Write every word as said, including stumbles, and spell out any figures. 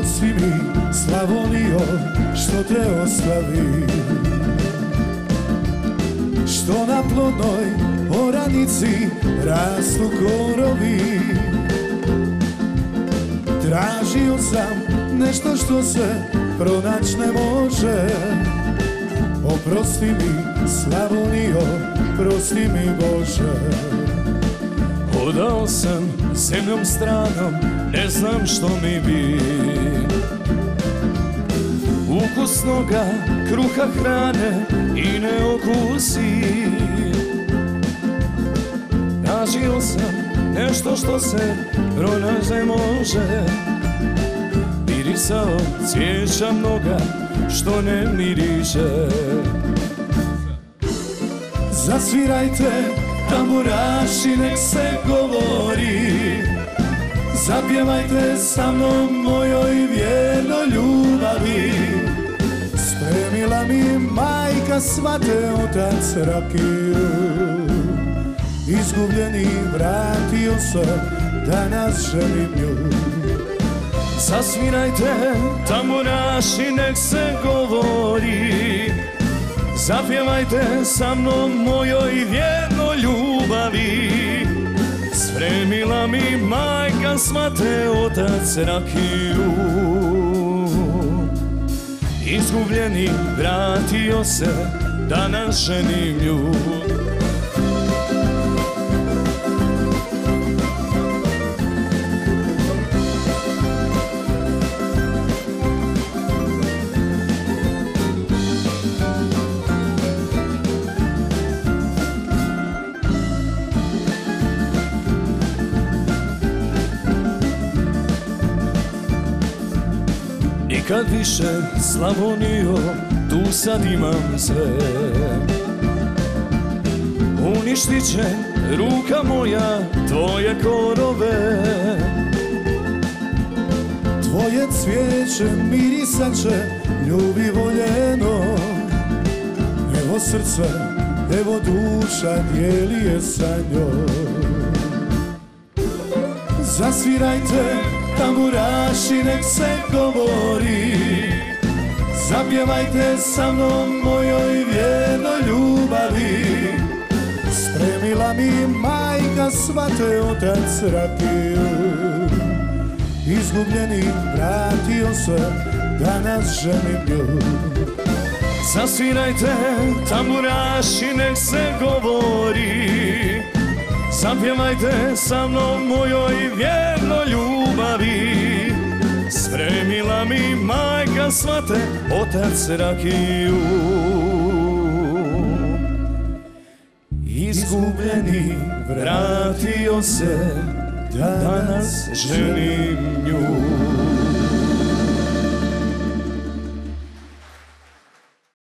Oprosti mi, Slavonijo, što te ostavi, što na plodnoj oranici rastu korovi. Tražio sam nešto što se pronać ne može. Oprosti mi, Slavonijo, prosti mi Bože. Hodao sam zemljom stranom, ne znam što mi bi. Ukusnoga kruha hrane i ne okusi. Tražio sam nešto što se pronaći ne može. Mirisao cvijeća mnoga što ne miriše. Zasvirajte tamburaši, nek se govori. Zapjevajte sa mnom mojoj vjernoj ljubavi. Spremila mi majka svate, otac rakiju. Izgubljeni vratio se, danas želim nju. Zasvirajte tamburaši, nek se govori. Zapjevajte sa mnom mojoj vjernoj ljubavi. Spremila mi majka svate, otac rakiju. Izgubljeni vratio se, danas ženim nju. Nikad više, Slavonijo, tu sad imam sve. Uništit će ruka moja tvoje korove. Tvoje cvijeće mirisat će ljubi voljeno. Evo srce, evo duša, dijeli je sa njom. Zasvirajte tamburaši, nek se govori. Zapjevajte sa mnom mojoj vjernoj ljubavi. Spremila mi majka svate, otac rakiju. Izgubljeni vratio se, danas ženim nju. Zasvirajte tamburaši, nek se govori. Zapjevajte sa mnom mojoj vjernoj ljubavi. Spremila mi majka svate, otac rakiju. Izgubljeni vratio se, danas ženim nju.